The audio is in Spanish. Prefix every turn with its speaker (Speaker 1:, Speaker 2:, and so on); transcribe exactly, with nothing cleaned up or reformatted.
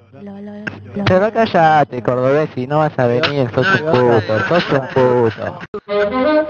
Speaker 1: Pero callate, cordobés, si no vas a venir, sos un puto, sos un puto.